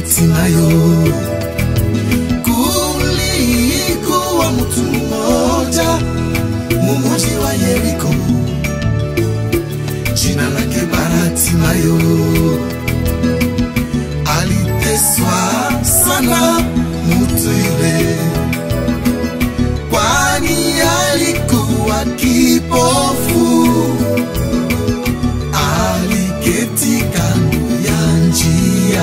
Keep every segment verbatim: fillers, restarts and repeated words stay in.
Bartimayo. Kulikuwa mtu mmoja mumuji wa Yeriko, jina lake Bartimayo. Aliteswa sana mtu yule, kwani alikuwa kipofu. Aliketi kando ya njia,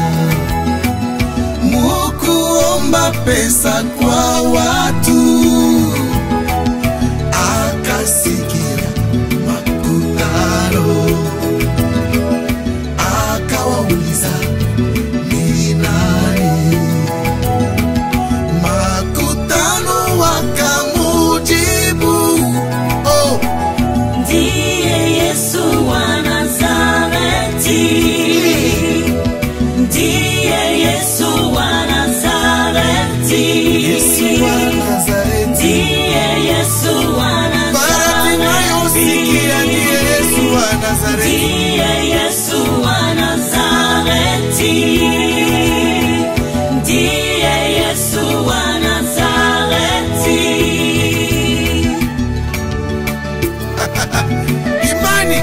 mukuomba pesa kwa watu. Akasikia makutano, akawauliza ni nani. Makutano wakamujibu, oh, ndiye Yesu wa Nazareti. Ndiye Yesu wa Nazareti. Yesu wa Nazareti. Ndiye Yesu wa Nazareti. Bartimayo, sikia, ndiye Yesu wa Nazareti. Ndiye Yesu wa Nazareti. Ndiye Yesu wa Nazareti. Imani.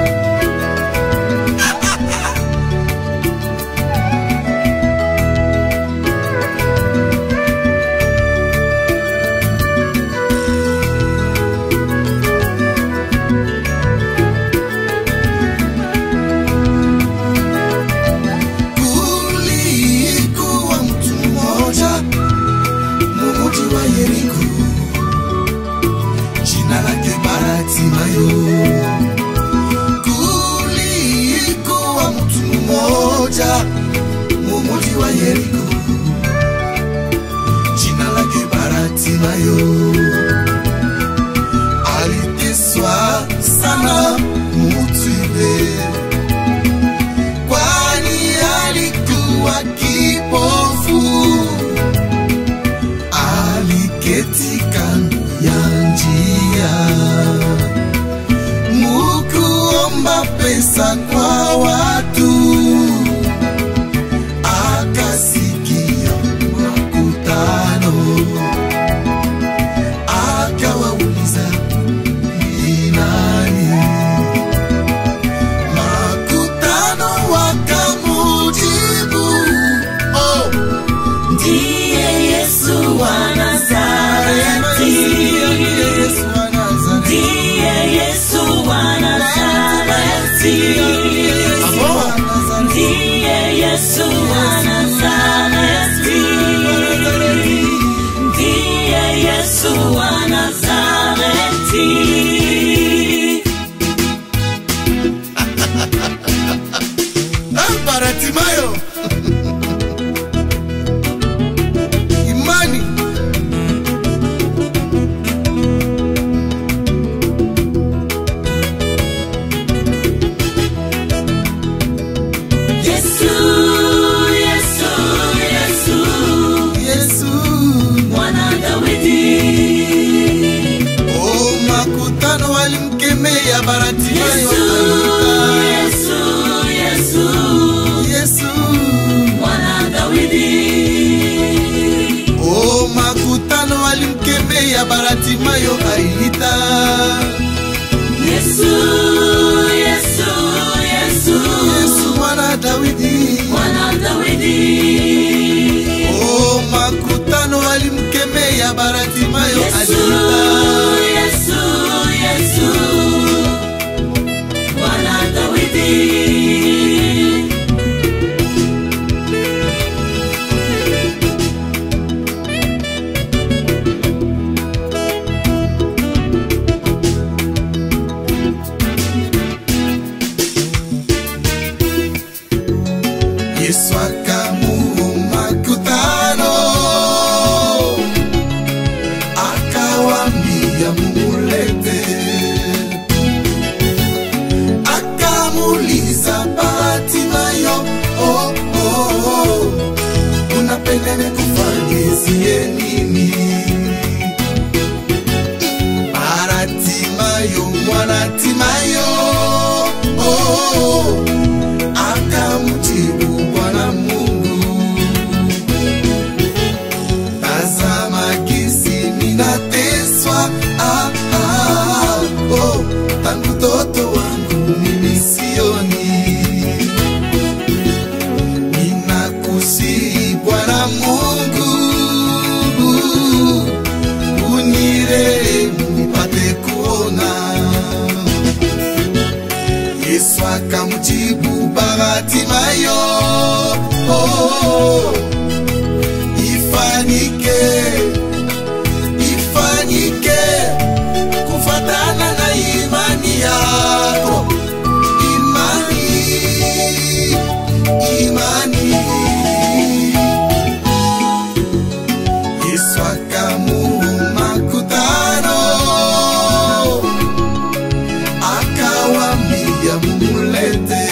Kulikuwa mtu mmoja mumuji wa Yeriko, jina lake Bartimayo. Kulikuwa mtu mmoja mumuji wa Yeriko, jina lake Bartimayo. Aliteswa sana mtu yule, kwani alikuwa kipofu. Aliketi kando ya njia, mukuomba pesa kwa watu. Akasikia makutano, akawauliza ni nani. Makutano wakamujibu, oh, Ndiye Yesu wa Nazareti. Ndiye Yesu wa Nazareti. Ndiye Yesu wa Nazareti. Ndiye Yesu wa Nazareti. Bartimayo. Imani. Yesu, Yesu, Yesu, Yesu. Mwana Dawidi. Oh, makutano walimkemea Bartimayo. Yesu, Yesu, Yesu. Mwana Dawidi. Oh, makutano walimkemea Bartimayo ailita. Yesu, Yesu, Yesu, Yesu mwana Dawidi. Mwana Dawidi. Oh, makutano walimkemea Bartimayo Yesu, ailita. Yesu, Yesu, Mwana Dawidi. Yesu akamuuma makutano, akawambia mumulete. Akamuuliza Bartimayo, oh, oh, oh, unapenda nikufanyizie nini? Bartimayo, mwana Timayo, oh, oh, akamjibu Bwana Mungu, Bartimayo, oh, ifanike, ifanike, kufatana na imani yako, imani, imani. Yesu akamuuma makutano, akawambia mumulete.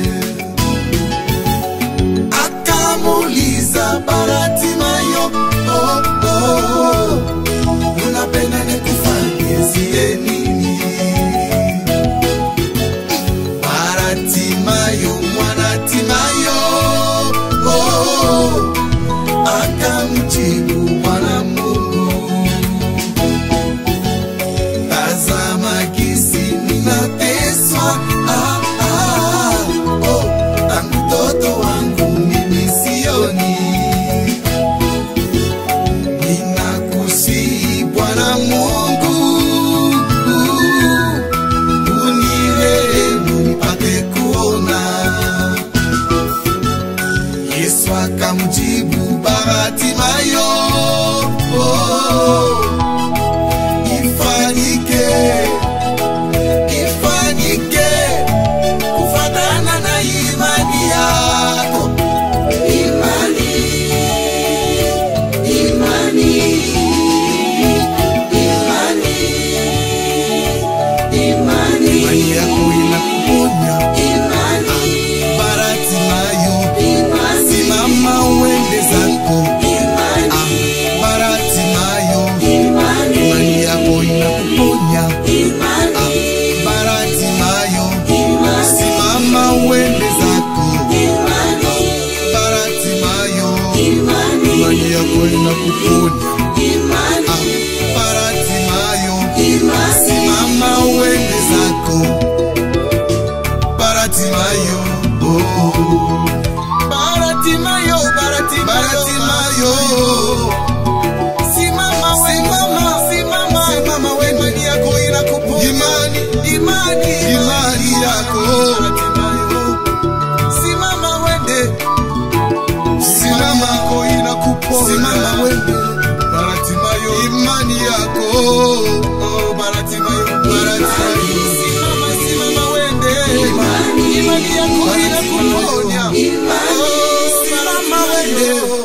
Akamuuliza Bartimayo, oh, oh, unapenda nikufanyizie nini? Bartimayo, mwana Timayo, oh, akamjibu Bwana Mungu, tazama gisi ninateswa, ah, ah, oh, na mtoto wangu mimi sioni. Ninakusihi Bwana Mungu, unirehemu nipate kuona. Yesu akamjibu Bartimayo, oh, ifanyike, ifanyike, kufatana na imani yako, imani, imani, imani, imani, imani yako inakuponya. Bartimayo, simama uende zako. Bartimayo, imani yako inakuponya. Bartimayo, simama uende zako. Bartimayo, imani yako inakuponya. Bartimayo, simama uende zako. Bartimayo, oh, Bartimayo, Bartimayo, simama we, simama, simama, simama we, imani yako inakuponya. Imani, imani, imani yako. Bartimayo, simama wende, simama yako inakuponya. Simama wende, Bartimayo, imani yako. Oh, Bartimayo, Bartimayo, simama, simama wende, imani, imani yako inakuponya. Oh, simama wende.